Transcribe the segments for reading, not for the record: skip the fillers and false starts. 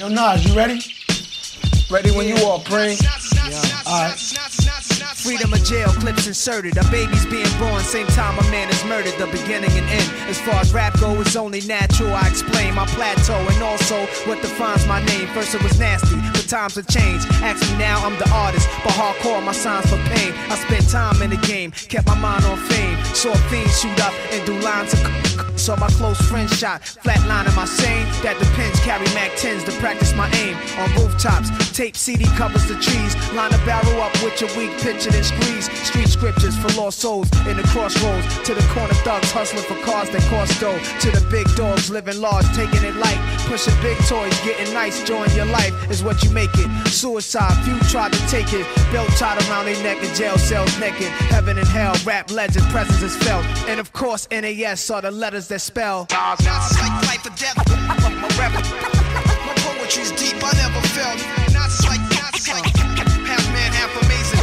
Yo, Nas, you ready? Ready when you are, Brain. Yeah. Alright. Freedom of jail, clips inserted. A baby's being born, same time a man is murdered. The beginning and end. As far as rap go, it's only natural. I explain my plateau and also what defines my name. First it was nasty, but times have changed. Ask me now, I'm the artist, but hardcore my signs for pain. I spent time in the game, kept my mind on fame. Saw fiends shoot up and do lines of saw my close friend shot, flatlining my sane. That depends, carry Mac 10s to practice my aim. On rooftops, tape CD covers the trees. Line a barrel up with your weak picture and squeeze. Street scriptures for lost souls in the crossroads. To the corner thugs hustling for cars that cost dough. To the big dogs living large, taking it light. Pushing big toys, getting nice, join your life is what you make it. Suicide, few tried to take it. Belt tied around their neck in jail cells naked. Heaven and hell, rap legend, presence is felt. And of course, NAS are the letters that spell. Nas is like life or death. My rap, my poetry's deep, I never felt. Nas is like half man, half amazing.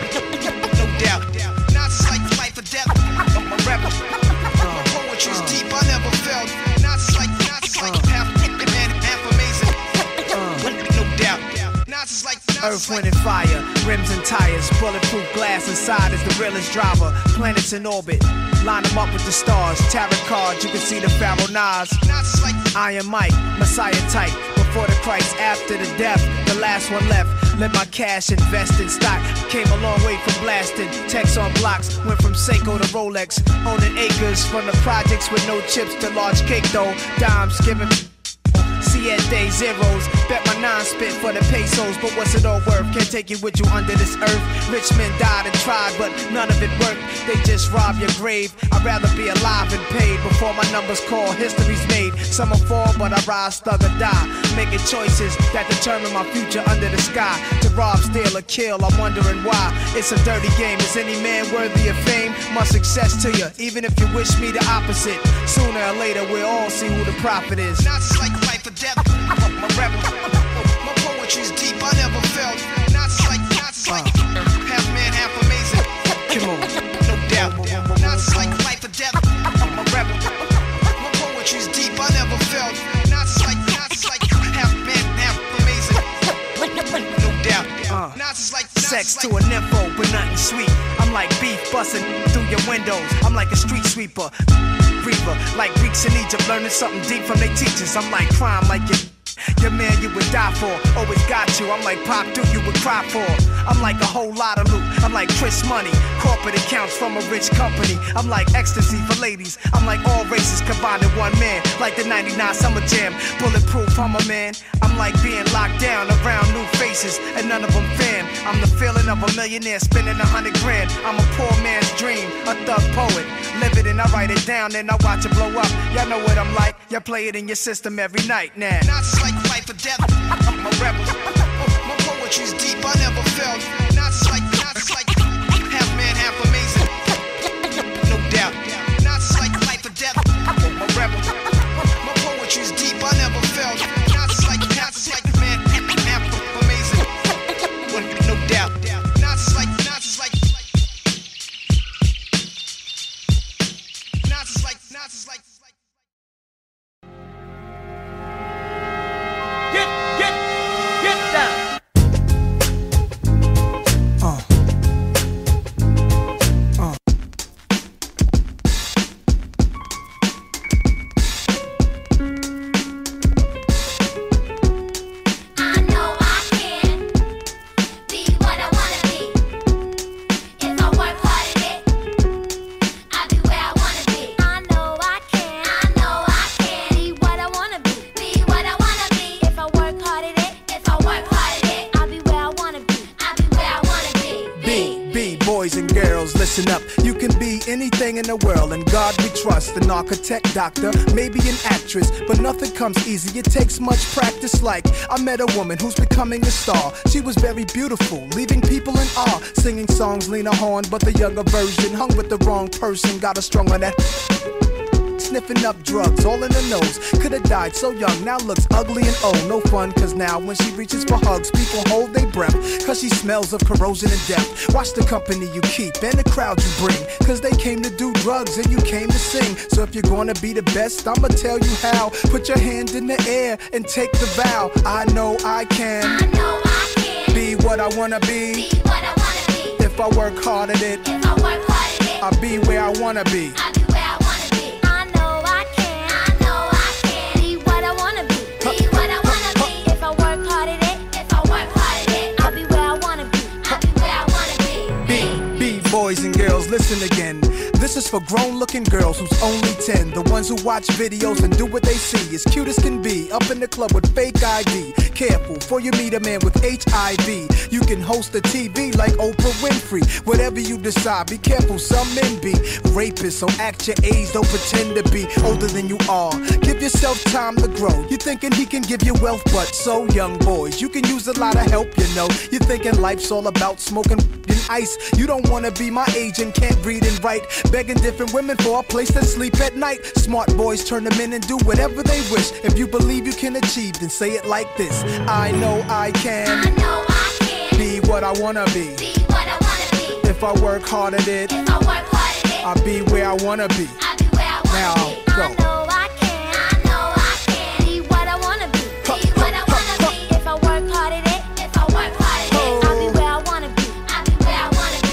No doubt. Nas is like life or death. My rap, my poetry's deep, I never felt. Nas is like half man, half amazing. No doubt. Nas is like Earth, wind, and fire, rims and tires, bulletproof glass inside is the realest driver. Planets in orbit, line them up with the stars. Tarot cards, you can see the Pharaoh Nas. Iron Mike, Messiah type. Before the Christ, after the death, the last one left. Let my cash invest in stock. Came a long way from blasting. Text on blocks, went from Seiko to Rolex. Owning acres from the projects with no chips to large cake though. Dimes giving Siete zeros, bet my nine spit for the pesos. But what's it all worth? Can't take you with you under this earth. Rich men died and tried, but none of it worked. They just rob your grave. I'd rather be alive and paid before my numbers call. History's made. Some will fall, but I rise, thug or die. Making choices that determine my future under the sky. To rob, steal, or kill, I'm wondering why. It's a dirty game. Is any man worthy of fame? My success to you, even if you wish me the opposite. Sooner or later, we'll all see who the prophet is. Not like life or death. My rap, my poetry's deep, I never felt. Not like half man, half amazing. Come on. No doubt. Not like life or death. My rap, my poetry's deep, I never felt. Not like half man, half amazing. No doubt. Sex to a nympho, but nothing sweet. I'm like beef busting through your windows. I'm like a street sweeper. Reaper, like Greeks in Egypt, learning something deep from their teachers. I'm like crime, like your man you would die for. Always got you, I'm like Pop Duke you would cry for. I'm like a whole lot of loot, I'm like Chris Money. Corporate accounts from a rich company. I'm like ecstasy for ladies. I'm like all races combined in one man. Like the 99 Summer Jam, bulletproof, I'm a man. I'm like being locked down around new faces and none of them fan. I'm the feeling of a millionaire spending 100 grand. I'm a poor man's dream, a thug poet. Live it and I write it down and I watch it blow up. Y'all know what I'm like, y'all play it in your system every night now. Not like life or death, I'm a rebel. My poetry's deep, I never felt. Not like half man, half amazing. No doubt. Not like life or death, I'm a rebel. My poetry's deep, I never felt. Not like man, half amazing. No doubt. Not like Get down. Boys and girls, listen up. You can be anything in the world, and God we trust. An architect, doctor, maybe an actress, but nothing comes easy. It takes much practice. Like I met a woman who's becoming a star. She was very beautiful, leaving people in awe. Singing songs, Lena Horne, but the younger version hung with the wrong person. Got her strung on that. sniffing up drugs, all in her nose. Could've died so young, now looks ugly and old. No fun, cause now when she reaches for hugs, people hold their breath, cause she smells of corrosion and death. Watch the company you keep and the crowd you bring, cause they came to do drugs and you came to sing. So if you're gonna be the best, I'ma tell you how. Put your hand in the air and take the vow. I know I can. I know I can. Be what I wanna be. Be what I wanna be. If I work hard at it, If I work hard at it, I'll be where I wanna be. I'll be where I wanna be. I know I can. I know I can. Be what I wanna be. Be what I wanna be. If I work hard at it, if I work hard at it, I'll be where I wanna be. I'll be where I wanna be. Boys and girls, listen again. This is for grown-looking girls who's only 10. The ones who watch videos and do what they see. As cute as can be, up in the club with fake ID. Careful, before you meet a man with HIV. You can host a TV like Oprah Winfrey. Whatever you decide, be careful, some men be rapists. So act your age, don't pretend to be older than you are. Give yourself time to grow. You're thinking he can give you wealth, but so young boys, you can use a lot of help, you know. You're thinking life's all about smoking and ice. You don't wanna be my age and can't read and write, begging different women for a place to sleep at night. Smart boys turn them in and do whatever they wish. If you believe you can achieve, then say it like this: I know I can. I know I can. Be what I wanna be. Be what I wanna be. If I work hard at it, If I work hard at it, I'll be where I wanna be. I'll be where I wanna Now, be. go. I know I can. I know I can. Be what I wanna be. Be what I wanna be. If I work hard at it, if I work hard at it, I'll be where I wanna be. I'll be where I wanna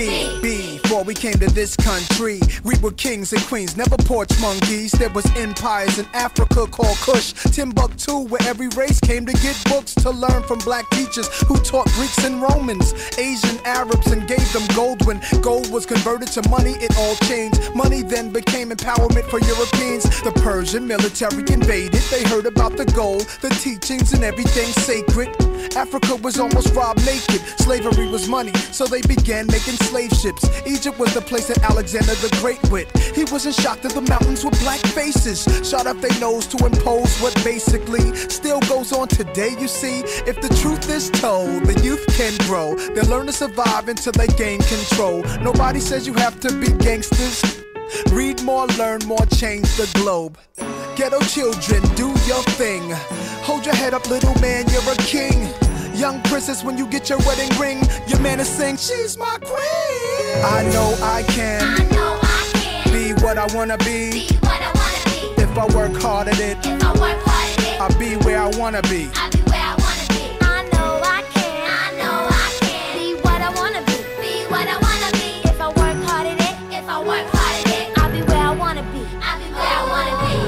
be. Before we came to this country, we were kings and queens, never porch monkeys. There was empires in Africa called Kush, Timbuktu, where every race came to get books to learn from black teachers who taught Greeks and Romans, Asian Arabs, and gave them gold. When gold was converted to money, it all changed. Money then became empowerment for Europeans. The Persian military invaded. They heard about the gold, the teachings, and everything sacred. Africa was almost robbed naked. Slavery was money, so they began making slave ships. Egypt was the place that Alexander the Great went. He wasn't shocked at the mountains with black faces, shot up their nose to impose what basically still goes on today. You see, if the truth is told, the youth can grow. They'll learn to survive until they gain control. Nobody says you have to be gangsters. Read more, learn more, change the globe. Ghetto children, do your thing. Hold your head up, little man, you're a king. Young princess, when you get your wedding ring, your man is saying, she's my queen. I know I can. I know I can. Be what I wanna be. Be what I wanna be. If I work hard at it, If I work hard at it, I'll be where I wanna be. I'll be where I wanna be. I know I can. I know I can. Be what I wanna be. Be what I wanna be. If I work hard at it, if I work hard at it, I'll be where I wanna be. I'll be where I wanna be.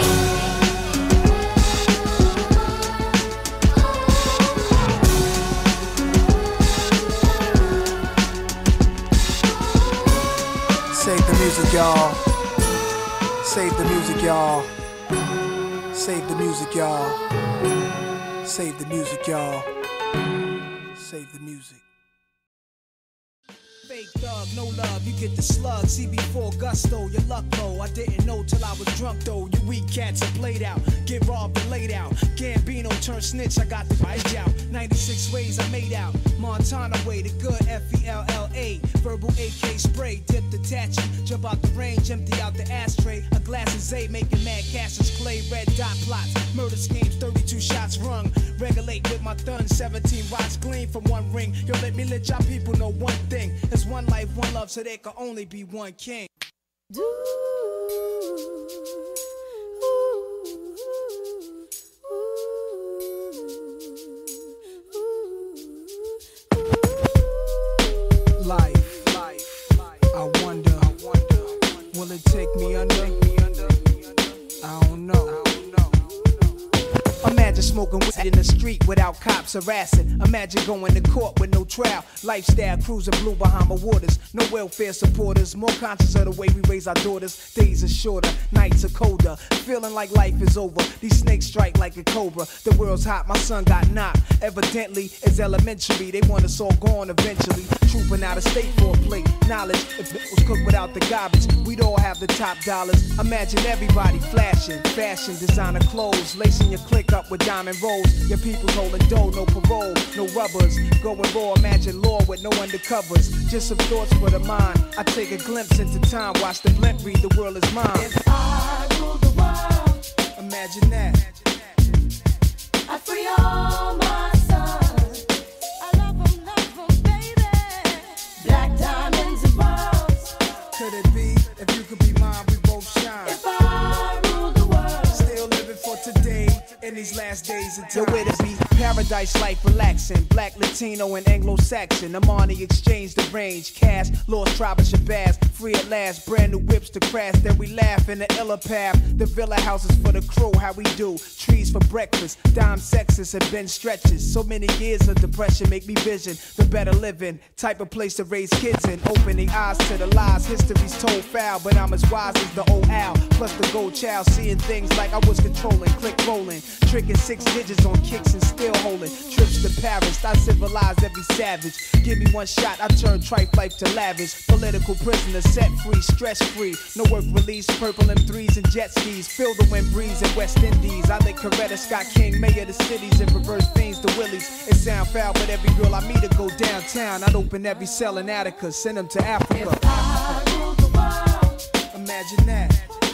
Save the music, y'all. Save the music, y'all. Save the music, y'all. Save the music, y'all. Save the music. Fake thug, no love, you get the slug. CB4 gusto, your luck low. I didn't know till I was drunk though. You weak cats are played out, get robbed and laid out. Gambino turn snitch, I got the bite out. 96 ways I made out. Montana way, the good FELLA. Verbal AK spray, dip detach it. Jump out the range, empty out the ashtray. A glass of Zay, making mad cashes, clay, red dot plots. Murder schemes, 32 shots rung. Regulate with my thun, 17 rods gleam from one ring. Yo, let me let y'all people know one thing. There's one life, one love, so there can only be one king. Life, I wonder, will it take me under? I don't know. Imagine smoking weed in the street without cops harassing. Imagine going to court with no trial. Lifestyle cruising blue Bahama waters. No welfare supporters. More conscious of the way we raise our daughters. Days are shorter, nights are colder. Feeling like life is over. These snakes strike like a cobra. The world's hot, my son got knocked. Evidently, it's elementary. They want us all gone eventually. Trooping out of state for a plate. Knowledge, if it was cooked without the garbage, we'd all have the top dollars. Imagine everybody flashing. Fashion, designer clothes. Lacing your click up with diamond rolls. Your people's holding dough, no parole, no rubbers. Going raw, imagine law with no undercovers. Just some thoughts for the mind. I take a glimpse into time, watch the blimp read, the world is mine. If I Imagine that. I free all my sons. I love 'em, baby. Black diamonds and pearls. Could it be, if you could be mine, we both shine? If I rule the world. Still living for today, in these last days of time. Yo, where to be? Paradise life relaxing. Black, Latino, and Anglo-Saxon. Amani exchange the range. Cash, lost tribe of Shabazz. Free at last, brand new whips to crash. Then we laugh in the illa path. The villa houses for the crew, how we do. Trees for breakfast, dime sexes and bench stretches. So many years of depression make me vision the better living. Type of place to raise kids in. Opening eyes to the lies. History's told foul, but I'm as wise as the old owl. Plus the gold child, seeing things like I was controlling. Click rolling, tricking 6 digits on kicks and still holding. Trips to Paris, I civilize every savage. Give me one shot, I turn tripe life to lavish. Political prisoner, set free, stress free. No work release, purple M3s and jet skis. Feel the wind breeze in West Indies. I lick Coretta Scott King, mayor of the cities, and reverse fiends to Willies. It sound foul, but every girl I meet to go downtown. I'd open every cell in Attica, send them to Africa. If I rule the world. Imagine that.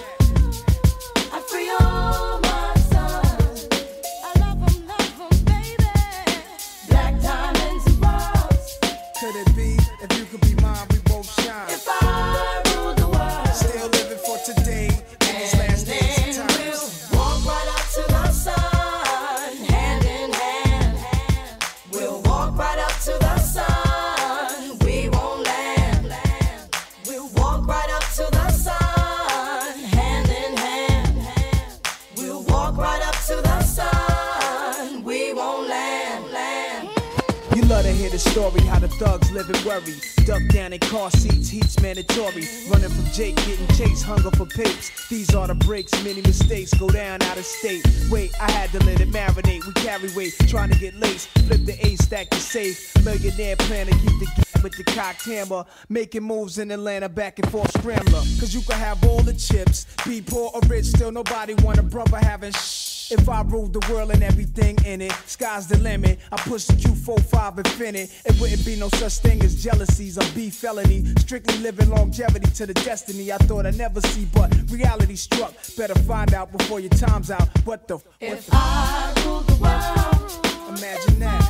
I free all my sons. I love 'em, baby. Black diamonds and pearls. Could it be, if you could be mine, we both shine? If I rule the world. Still living for today, in these last days of time. We'll walk right up to the sun, hand in hand. We'll walk right up to the sun. We won't land. We'll walk right up to the sun, hand in hand. We'll walk right up to the sun. We won't land. You love to hear the story, how the thugs live and worry. Duck down in car seats, heat's mandatory. Running from Jake, getting chased, hunger for papes. These are the breaks, many mistakes go down out of state. Wait, I had to let it marinate. We carry weight, trying to get laced. Flip the A, stack the safe. Millionaire plan to keep the gap with the cocked hammer. Making moves in Atlanta, back and forth scrambler. Cause you can have all the chips, be poor or rich, still nobody want a brother having If I ruled the world and everything in it, sky's the limit. I push the Q45 Infinite. It wouldn't be no such thing as jealousies or beef felony. Strictly living longevity to the destiny I thought I'd never see, but reality struck. Better find out before your time's out. What the If I rule the world, imagine that.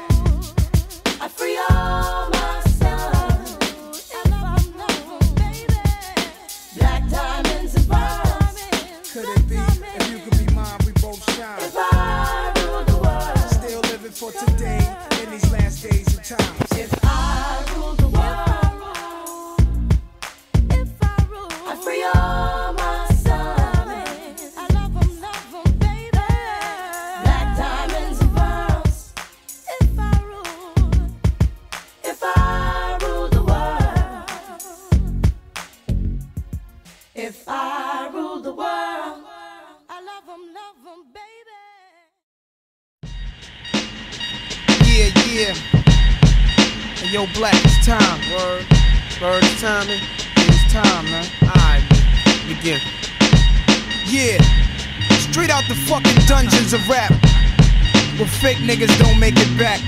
I free all my sons. I love 'em, baby. Black diamonds and pearls. Could it be, if you could be mine, we both shine? If I rule the world. Still living for today, in these last days of time. If I rule the world. If I rule, I free all my sons. I love 'em, baby. Black diamonds and pearls. If I rule the world. If I rule the world. I love 'em, baby. Yeah. Hey, yo, Black, it's time. Word, it's time, man. It's time, man. Alright, begin. Yeah, straight out the fucking dungeons of rap, where fake niggas don't make it back.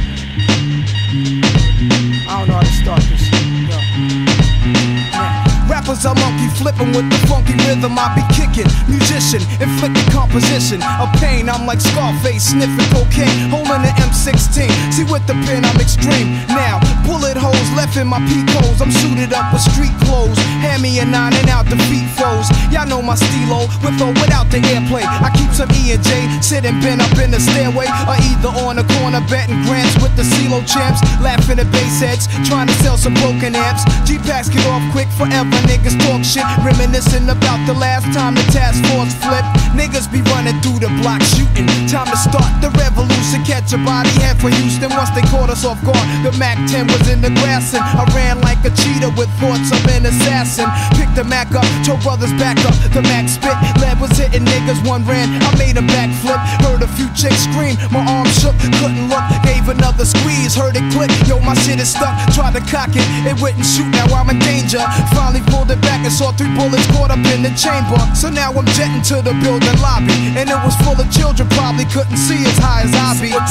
I don't know how to start this shit. Yo. Rappers are monkey flipping with the funky rhythm I be kicking. Musician, inflicting composition of pain. I'm like Scarface, sniffing cocaine, holding the M16. See with the pen I'm extreme. Now, bullet holes left in my peak holes. I'm suited up with street clothes. Hand me a 9 and out the feet froze. Y'all know my stilo, with or without the airplay. I keep some E and J, sitting bent up in the stairway, or either on the corner betting grants with the CeeLo champs. Laughing at bass heads, trying to sell some broken amps. G-Packs get off quick forever. Niggas talk shit, reminiscing about the last time the task force flipped. Niggas be running through the block shooting. Time to start the revolution, catch a body, head for Houston. Once they caught us off guard, the Mac 10 was in the grass and I ran like a cheetah with thoughts of an assassin. Picked the Mac up, told brothers back up. The Mac spit, lead was hitting niggas, one ran. I made a backflip, heard a few chicks scream. My arm shook, couldn't look, gave another squeeze, heard it click. Yo, my shit is stuck, tried to cock it, it wouldn't shoot. Now I'm in danger. Finally pulled it back and saw 3 bullets caught up in the chamber. So now I'm jetting to the building lobby, and it was full of children, probably couldn't see as high as I be.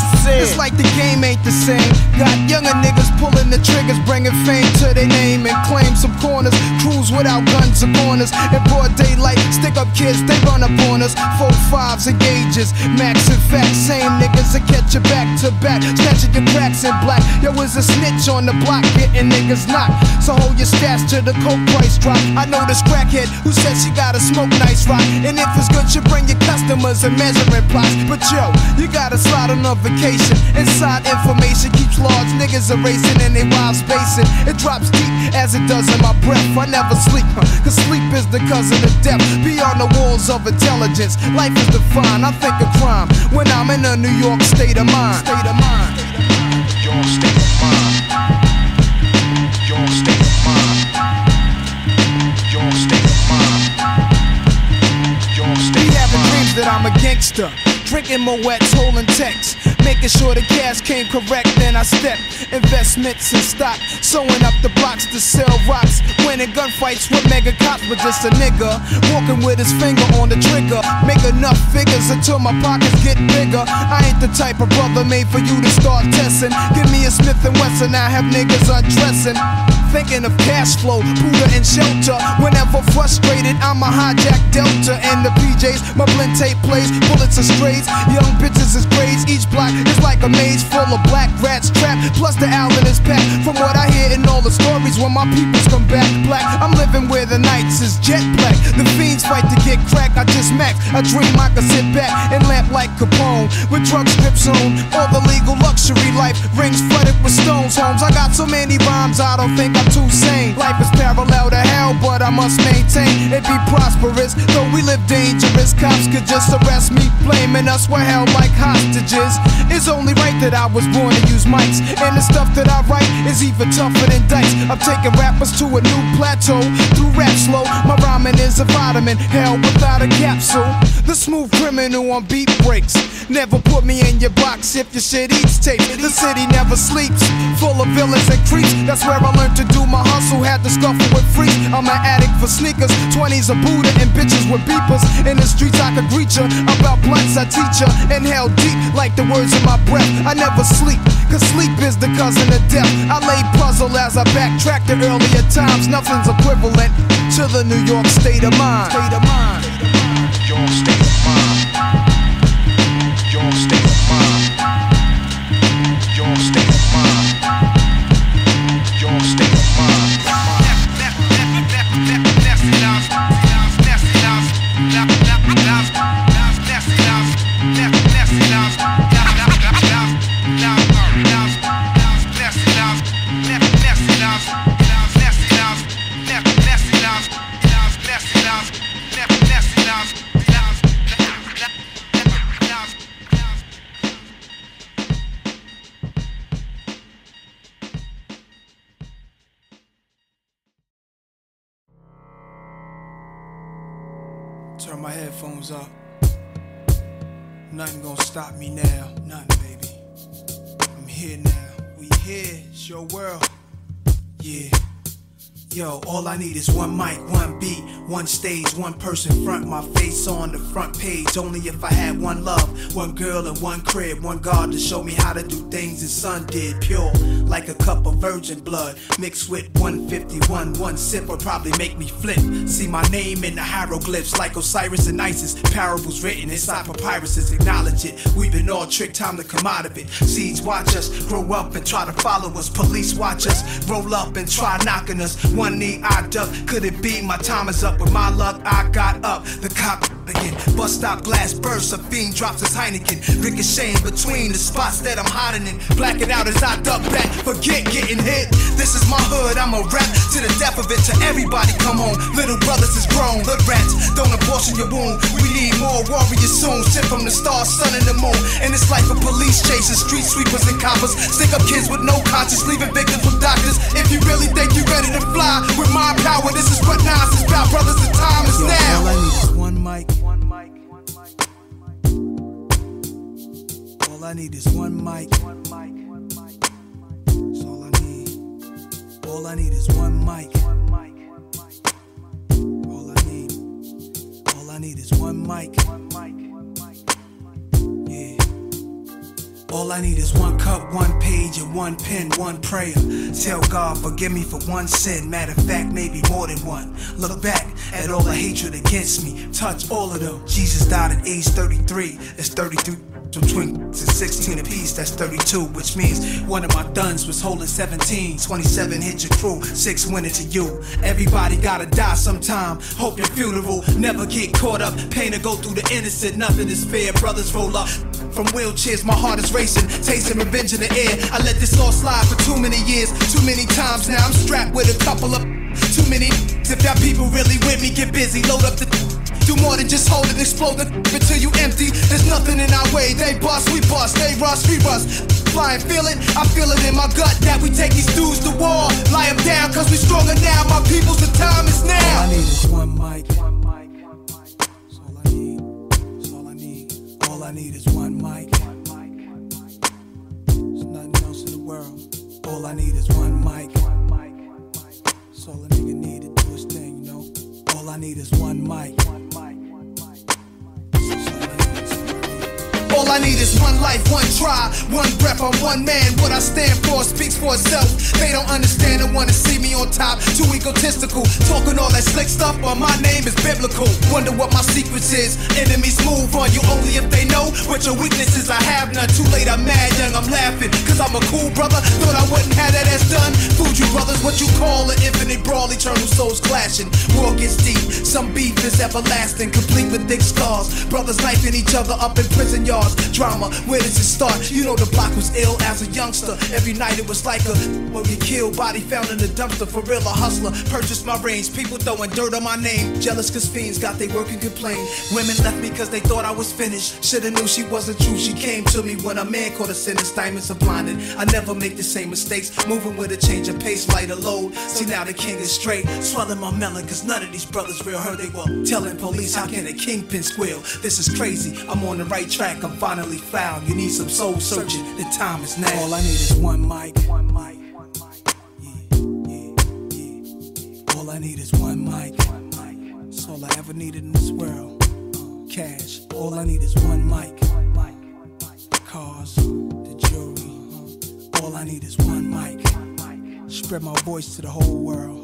It's like the game ain't the same. Got younger niggas pulling the triggers, bringing fame to their name and claim some corners. Cruise without guns or corners. In broad daylight, stick up kids, they run up on us. 4-5s and gauges, max and facts. Same niggas that catch you back to back, snatching your cracks in black. Yo, is a snitch on the block, getting niggas knocked. So hold your stash till the coke price drop. I know this crackhead who said she gotta smoke nice rock, and if it's good, you bring your customers and measuring plots. But yo, you gotta slide on a vacation. Inside information keeps large niggas erasing and they wives spacing. It drops deep as it does in my breath. I never sleep, cause sleep is the cousin of death. Beyond the walls of intelligence, life is defined. I think of crime when I'm in a New York state of mind. State of mind. Your state of mind. Your state of mind. Your state of mind. Your state Be of having mind. dreams that I'm a gangster, drinking Moet's, holding texts, making sure the cash came correct. Then I step investments in stock, sewing up the blocks to sell rocks, winning gunfights with mega cops. But just a nigga walking with his finger on the trigger, make enough figures until my pockets get bigger. I ain't the type of brother made for you to start testing. Give me a Smith & Wesson, I have niggas undressing. Thinking of cash flow, Buddha and shelter. Whenever frustrated, I'ma hijack Delta and the PJs. My blend tape plays, bullets are strays. Young bitches is grades. Each block is like a maze full of black rats trapped. Plus the owl in his pack. From what I hear in all the stories, when my peoples come back black, I'm living where the nights is jet black. The fiends fight to get crack. I just max. I dream I could sit back and lamp like Capone with drug strips on. All the legal luxury life, rings flooded with stones. Homes, I got so many rhymes, I don't think I'm too sane. Life is parallel to hell, but I must maintain it be prosperous. Though we live dangerous, cops could just arrest me, blaming us we're held like hostages. It's only right that I was born to use mics, and the stuff that I write is even tougher than dice. I'm taking rappers to a new plateau through rap slow. My rhyming is a vitamin, hell without a capsule. The smooth criminal on beat breaks. Never put me in your box if your shit eats tape. The city never sleeps, full of villains and creeps. That's where I learned to do my hustle, had to scuffle with freaks. I'm an addict for sneakers, 20s a Buddha and bitches with beepers. In the streets I could greet ya, about blunts I teach ya. Inhale deep like the words in my breath. I never sleep, cause sleep is the cousin of death. I lay puzzle as I backtrack to earlier times. Nothing's equivalent to the New York state of mind. State of mind. Your state of mind. Your state of mind. Your state of mind. Your state of mind. Turn my headphones up. Nothing gonna stop me now. Nothing, baby. I'm here now. We here. It's your world. Yeah. Yo, all I need is one mic, one beat, one stage, one person front, my face on the front page. Only if I had one love, one girl and one crib, one God to show me how to do things his son did. Pure, like a cup of virgin blood, mixed with 151. One sip would probably make me flip. See my name in the hieroglyphs, like Osiris and Isis. Parables written inside papyruses, acknowledge it. We've been all tricked, time to come out of it. Seeds watch us grow up and try to follow us. Police watch us roll up and try knocking us. One knee I duck, could it be my time is up? With my luck I got up, the cop again. Bus stop glass bursts, a fiend drops his Heineken, ricocheting between the spots that I'm hiding in. Blacking out as I duck back, forget getting hit. This is my hood, I'm a rap to the death of it. To everybody come home, little brothers is grown. Hood rats, don't abortion your wound. We need more warriors soon, sent from the stars, sun and the moon. And it's like a police chasing street sweepers and coppers. Stick up kids with no conscience, leaving victims with doctors. If you really think you're ready to fly with my power, this is what Nas is about, brothers. The time is now. All I need is one mic. All I need is one mic. That's all I need. All I need is one mic. All I need. All I need is one mic. Yeah. All I need is one cup, one page, and one pen, one prayer. Tell God, forgive me for one sin. Matter of fact, maybe more than one. Look back at all the hatred against me. Touch all of them. Jesus died at age 33. That's 33 between 16 apiece, that's 32, which means one of my thuns was holding 17. 27 hit your crew, 6 went into you. Everybody gotta die sometime. Hope your funeral never get caught up. Pain to go through the innocent, nothing is fair. Brothers roll up from wheelchairs, my heart is racing, tasting revenge in the air. I let this all slide for too many years, too many times now. I'm strapped with a couple of too many. If y'all people really with me, get busy, load up the do more than just hold it, explode the until you empty. There's nothing in our way. They bust, we bust. They rust, we rust. Flying, feel it? I feel it in my gut that we take these dudes to war. Lie them down, cause we stronger now. My people's, the time is now. All I need is one mic. That's all I need. That's all I need. All I need is one mic. There's nothing else in the world. All I need is one mic. That's all a nigga need to do his thing, you know. All I need is one mic. All I need is one life, one try, one breath, I'm one man. What I stand for speaks for itself. They don't understand and wanna see me on top. Too egotistical, talking all that slick stuff, but my name is biblical. Wonder what my secrets is. Enemies move on you only if they know what your weaknesses. I have none. Too late, I'm mad, young, I'm laughing, cause I'm a cool brother. Thought I wouldn't have that as done. Food you brothers, what you call an infinite brawl, eternal souls clashing. War gets deep, some beef is everlasting, complete with thick scars. Brothers knifing each other up in prison yards. Drama, where does it start? You know the block was ill as a youngster. Every night it was like a well, get killed, body found in the dumpster. For real, a hustler, purchased my range. People throwing dirt on my name. Jealous cause fiends got they work and complain. Women left me cause they thought I was finished. Shoulda knew she wasn't true. She came to me when a man caught a sentence. Diamonds are blinded. I never make the same mistakes. Moving with a change of pace, lighter load. See now the king is straight. Swelling my melon cause none of these brothers real. Heard they were telling police how can a kingpin squeal. This is crazy. I'm on the right track. I'm finally found. You need some soul searching. The time is now. All I need is one mic. One mic. Yeah. All I need is one mic. One mic. That's all I ever needed in this world. Cash. All I need is one mic. Cars. The jewelry. All I need is one mic. Spread my voice to the whole world.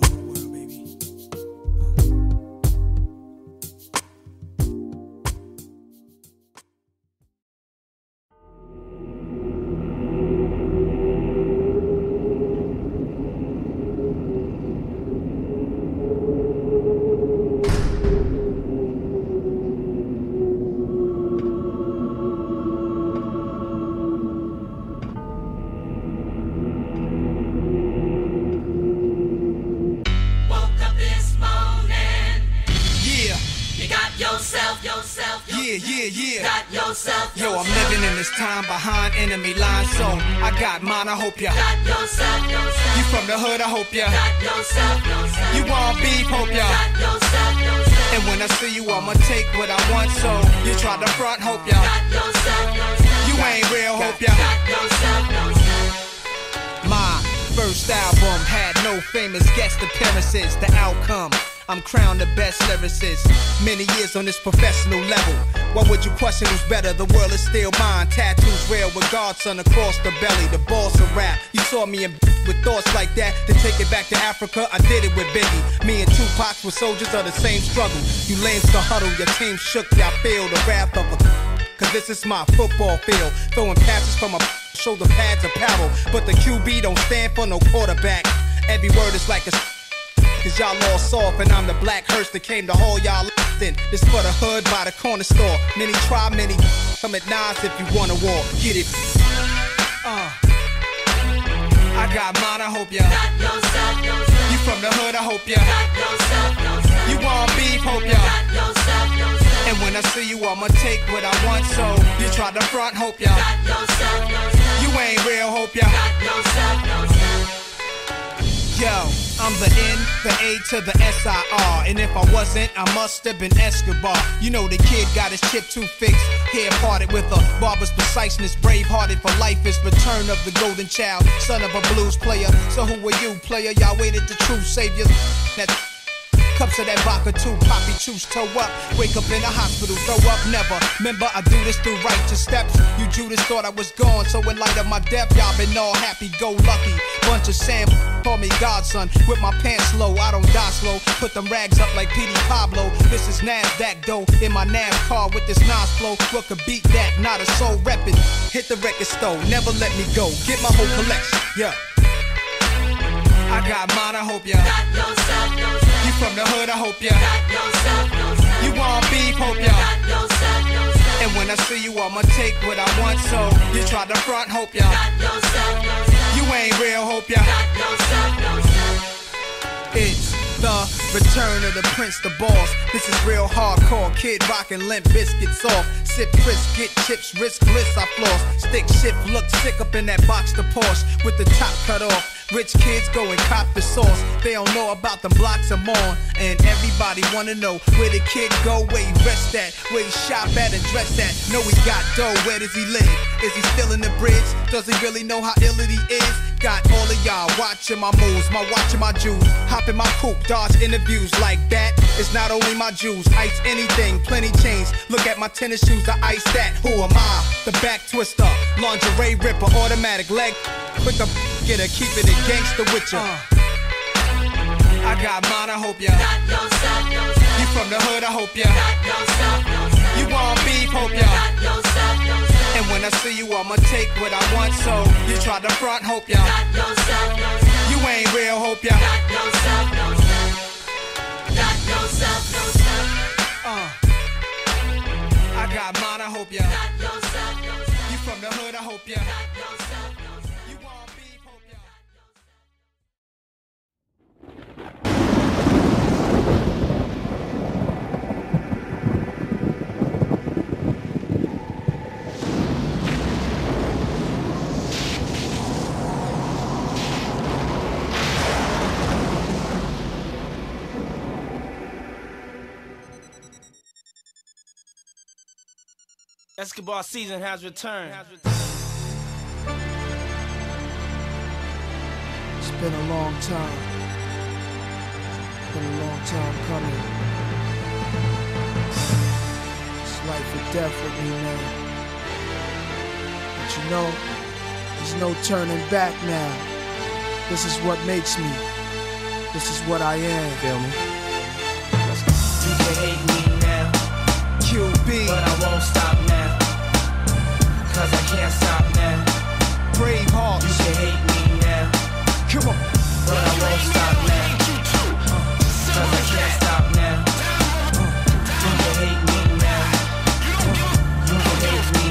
Yo, I'm living in this time behind enemy lines, so I got mine, I hope ya got yourself. You from the hood, I hope ya got yourself. You want beef, hope ya got yourself. And when I see you, I'ma take what I want, so you try to front, hope ya got yourself. You ain't real, hope ya got yourself. My first album had no famous guest appearances. The outcome, I'm crowned the best lyricist. Many years on this professional level. Why would you question who's better? The world is still mine. Tattoos real with Godson across the belly. The boss of rap. You saw me in with thoughts like that. To take it back to Africa, I did it with Biggie. Me and Tupac were soldiers of the same struggle. You lames to huddle, your team shook. Y'all feel the wrath of a cause this is my football field. Throwing passes from my shoulder pads apparel. But the QB don't stand for no quarterback. Every word is like a cause y'all all soft and I'm the black hearse that came to haul y'all in. This for the hood by the corner store. Many try, many come at Nas if you wanna war. Get it. I got mine, I hope ya got yourself. You from the hood, I hope ya got yourself. You want beef, hope ya got yourself. And when I see you, I'ma take what I want, so you try to front, hope ya got yourself. You ain't real, hope ya got yourself. Yo, I'm the N, the A to the S-I-R. And if I wasn't, I must have been Escobar. You know the kid got his chip too fixed. Hair parted with a barber's preciseness. Brave-hearted for life is return of the golden child. Son of a blues player. So who are you, player? Y'all waited the true savior. That Cups of that vodka too, poppy juice, toe up. Wake up in the hospital, throw up, never. Remember, I do this through righteous steps. You Judas thought I was gone, so in light of my death, y'all been all happy-go-lucky. Bunch of Sam, call me godson. With my pants low, I don't die slow. Put them rags up like P.D. Pablo. This is NASDAQ though, in my NAV car with this Nas flow. What could beat that? Not a soul reppin'. Hit the record store, never let me go. Get my whole collection, yeah. I got mine, I hope ya. Got yourself, yourself. You from the hood, I hope ya. Got yourself, yourself. You want beef, hope ya. Got yourself, yourself. And when I see you, I'ma take what I want, so you try to front, hope ya. Got yourself, yourself. You ain't real, hope ya. Got yourself, yourself. It's the return of the Prince, the boss. This is real hardcore, kid rockin' Limp Biscuit soft. Sip crisp, get chips, risk bliss, I floss. Stick shift, look sick up in that box, the Porsche with the top cut off. Rich kids go and cop the sauce. They don't know about them blocks I'm on. And everybody wanna know where the kid go, where he rest at, where he shop at and dress at. Know he got dough, where does he live? Is he still in the bridge? Does he really know how ill it he is? Got all of y'all watching my moves, my watching my jewels. Hop in my coupe, dodge interviews like that. It's not only my jewels, ice anything, plenty chains. Look at my tennis shoes, I ice that. Who am I? The back twister, lingerie ripper, automatic leg. Quick up, get her, keeping it gangster with ya. I got mine, I hope ya. Got yourself, yourself. You from the hood, I hope ya. Got yourself, yourself. You want beef, hope ya. Got yourself, yourself. And when I see you, I'ma take what I want, so you try to front, hope ya. Got yourself, yourself. You ain't real, hope ya. Got yourself, yourself. Got yourself, yourself. I got mine, I hope ya. Got yourself, yourself. You from the hood, I hope ya. Got yourself, yourself. You want beef, hope ya. Escobar season has returned. It's been a long time. Been a long time coming. It's life or death with me, man. But you know, there's no turning back now. This is what makes me. This is what I am. Feel me? You can hate me now, QB, but I won't stop now. Cause I can't stop now. brave You hearts. can hate me now, Come on. but I won't stop now. Cause I can't stop now. You can hate me now. You can hate me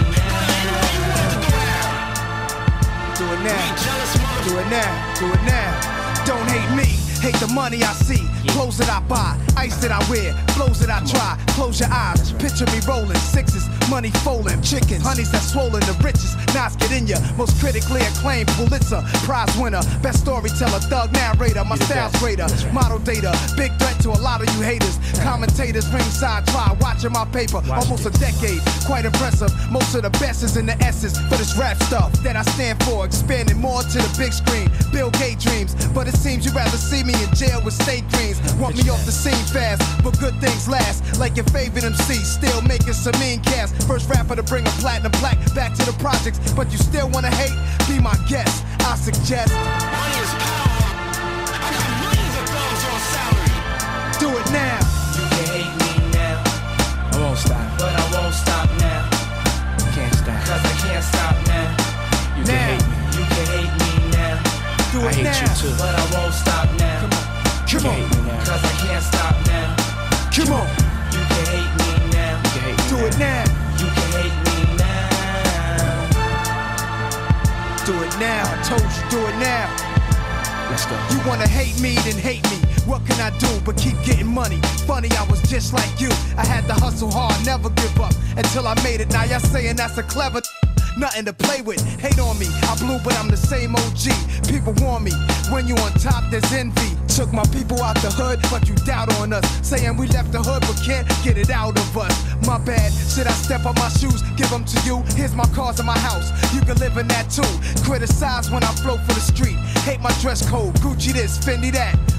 now. Do it now. Do it now. Do it now. Don't hate me. Hate the money I see. Clothes that I buy. Ice that I wear. Flows that I try. Close your eyes. Picture me rolling. Sixes. Money folding. Chickens. Honeys that swollen. The richest. Knives get in ya. Most critically acclaimed Pulitzer Prize winner. Best storyteller. Thug narrator. My style's greater. Model data. Big threat to a lot of you haters. Commentators ringside try. Watching my paper. Almost a decade. Quite impressive. Most of the best is in the essence. For this rap stuff that I stand for. Expanding more to the big screen. Bill Gates dreams. But it seems you'd rather see me in jail with state greens. Want me off the scene fast, but good things last. Like your favorite MC, still making some mean cash. First rapper to bring a platinum plaque back to the projects, but you still wanna hate? Be my guest, I suggest. Money is power. I got millions of dollars on salary. Do it now. You can hate me now, I won't stop. but I won't stop now. Can't stop. Cause I can't stop now. You can hate me. You can hate me now, Do it now. but I won't stop now. Come on. Cause I can't stop now. Come on. You can hate me now. Do it now. You can hate me now. Do it now. I told you, do it now. Let's go. You wanna hate me, then hate me. What can I do but keep getting money? Funny, I was just like you. I had to hustle hard, never give up until I made it. Now y'all saying that's a clever. Nothing to play with. Hate on me. I blew, but I'm the same OG. People warn me. When you on top, there's envy. Took my people out the hood, but you doubt on us. Saying we left the hood, but can't get it out of us. My bad. Should I step on my shoes? Give them to you. Here's my cars in my house. You can live in that too. Criticize when I flow for the street. Hate my dress code. Gucci this, Fendi that.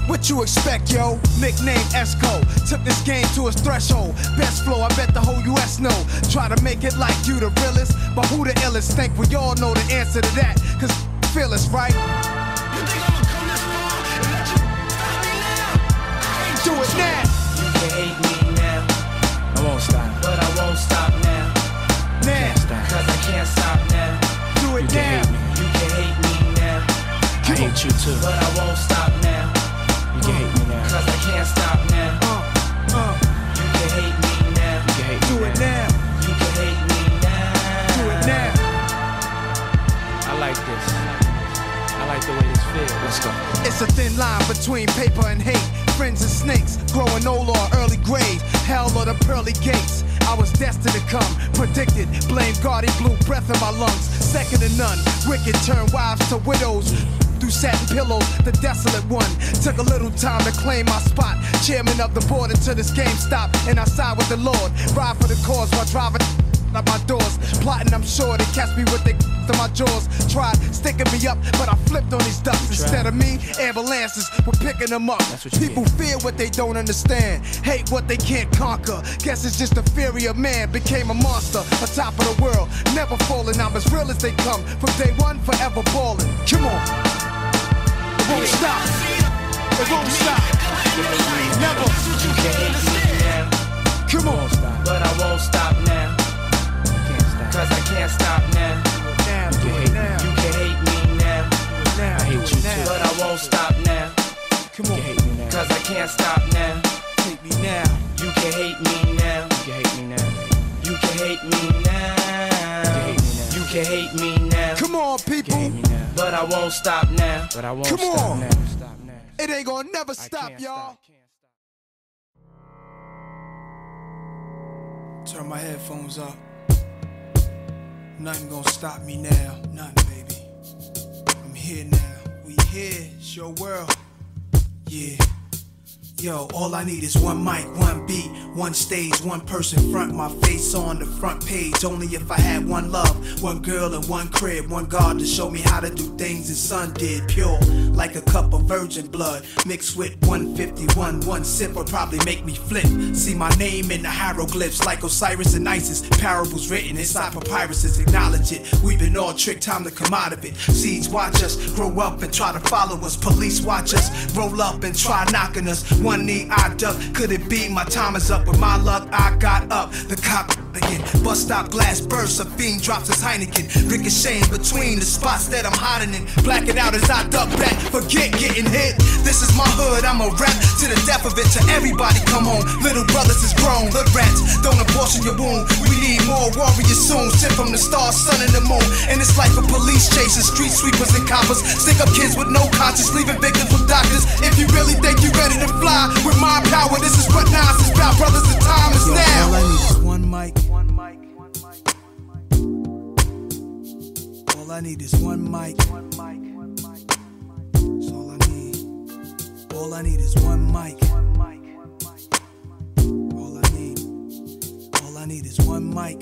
What you expect, yo? Nickname Esco. Took this game to its threshold. Best flow, I bet the whole US know. Try to make it like you the realest, but who the illest? Think we all know the answer to that. Cause feel us, right? Do it now. You can hate me now. I won't stop. But I won't stop now. Now. Cause I can't stop now. Do it now. You can hate me now. I hate you too. But I won't stop now. You can hate me now. Cause I can't stop now. You can hate me now. You can hate me Do it now. You can hate me now. Do it now. I like this. I like the way this feels. Let's go. It's a thin line between paper and hate. Friends and snakes, growing old or early grave. Hell or the pearly gates. I was destined to come, predicted. Blame God, he blew breath in my lungs. Second to none, wicked turn wives to widows. Through satin pillows, the desolate one. Took a little time to claim my spot. Chairman of the board until this game stopped. And I side with the Lord. Ride for the cause while driving out my doors. Plotting, I'm sure they catch me with their to my jaws. Tried sticking me up, but I flipped on these ducks. Instead of me, ambulances were picking them up. People fear what they don't understand, hate what they can't conquer. Guess it's just the fury of man. Became a monster, on top of the world, never falling. I'm as real as they come. From day one, forever balling. Come on, it won't stop. It won't stop. Never. You can hate me now. Come on, but I won't stop now. Cause I can't stop now. You can hate me now. I hate you too. But I won't stop now. Come on, cause I can't stop now. hate me now. You can hate me now. You can hate me now. You can hate me now. You can hate me now. Come on, people. But I won't stop now. But I won't Come stop on. now. It ain't gonna never stop, y'all. Turn my headphones up. Nothing gonna stop me now. Nothing, baby. I'm here now. We here. It's your world. Yeah. Yo, all I need is one mic, one beat, one stage, one person front, my face on the front page. Only if I had one love, one girl and one crib, one God to show me how to do things his son did. Pure, like a cup of virgin blood, mixed with 151. One sip would probably make me flip. See my name in the hieroglyphs, like Osiris and Isis. Parables written inside papyruses, acknowledge it. We've been all tricked, time to come out of it. Seeds watch us grow up and try to follow us. Police watch us roll up and try knocking us. One knee I duck, could it be my time is up? With my luck I got up, the cop again. Bus stop glass bursts, a fiend drops his Heineken. Ricocheting between the spots that I'm hiding in. Blacking out as I duck back, forget getting hit. This is my hood, I'm a rap to the death of it. To everybody come home, little brothers is grown. Hood rats, don't abortion your wound. We need more warriors soon. Sent from the stars, sun and the moon. And it's like a police chasing street sweepers and coppers. Stick up kids with no conscience, leaving victims with doctors. If you really think you ready to fly with my power, this is what Nas is about, brothers. The time is now. All I need is one mic. All I need is one mic. That's all I need. All I need is one mic. All I need. All I need is one mic.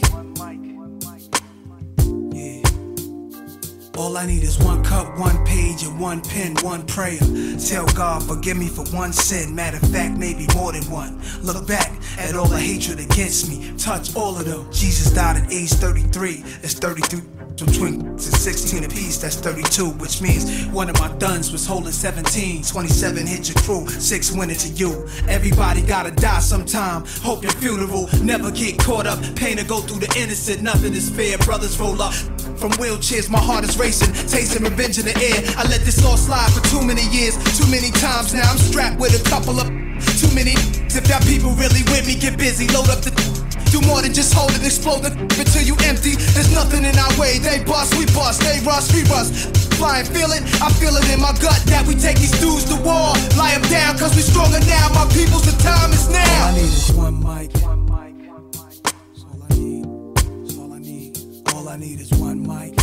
Yeah. All I need is one cup, one page, and one pen, one prayer. Tell God, forgive me for one sin. Matter of fact, maybe more than one. Look back at all the hatred against me. Touch all of them. Jesus died at age 33. It's 33. Between 16 apiece, that's 32, which means one of my duns was holding 17. 27 hit your crew, 6 went into you. Everybody gotta die sometime. Hope your funeral never get caught up. Pain to go through the innocent, nothing is fair. Brothers roll up from wheelchairs, my heart is racing, tasting revenge in the air. I let this all slide for too many years, too many times now. I'm strapped with a couple of too many. If y'all people really with me, get busy, load up the. Do more than just hold it, explode the until you empty. There's nothing in our way. They bust, we bust. They rust, we rust. Flying, feel it? I feel it in my gut that we take these dudes to war. Lie them down, cause we stronger now. My people's, the time is now. All I need is one mic. That's all I need. That's all I need. All I need is one mic.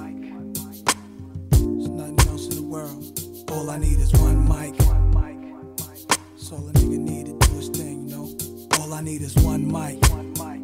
There's nothing else in the world. All I need is one mic. That's all a nigga need to do his thing, you know. All I need is one mic.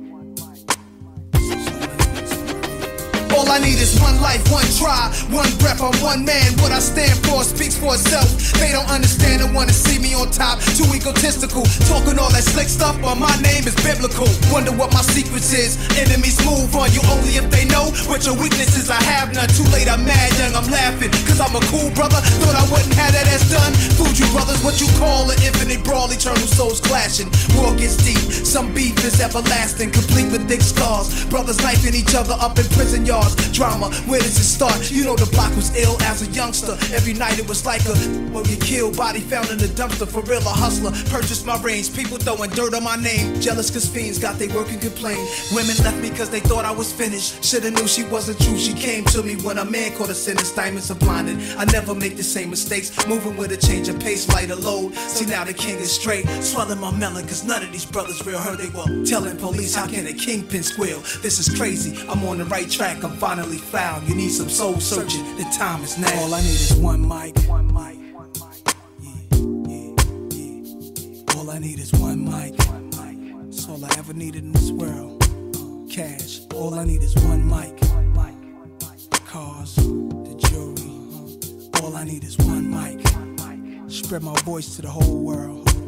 All I need is one life, one try, one breath. rap, I'm one man. What I stand for speaks for itself. They don't understand and wanna see me on top. Too egotistical, talking all that slick stuff, but my name is biblical. Wonder what my secrets is. Enemies move on you only if they know what your weaknesses. I have none. Too late, I'm mad young, I'm laughing, cause I'm a cool brother. Thought I wouldn't have that as done. Fooled you brothers, what you call an infinite brawl, eternal souls clashing. War gets deep, some beef is everlasting, complete with thick scars. Brothers knifing each other up in prison yards. Drama, where does it start? You know the block was ill as a youngster. Every night it was like a well, you killed, body found in the dumpster. For real, a hustler, purchased my range. People throwing dirt on my name. Jealous cause fiends got they work and complain. Women left me cause they thought I was finished. Shoulda knew she wasn't true. She came to me when a man caught a sentence. Diamonds are blinded. I never make the same mistakes. Moving with a change of pace, lighter load. See now the king is straight. Swelling my melon cause none of these brothers real heard they were telling police how can a kingpin squeal. This is crazy. I'm on the right track. I'm finally found. You need some soul searching. The time is now. All I need is one mic. One mic. All I need is one mic. That's all I ever needed in this world. Cash. All I need is one mic. Cars, the jewelry. All I need is one mic. Spread my voice to the whole world.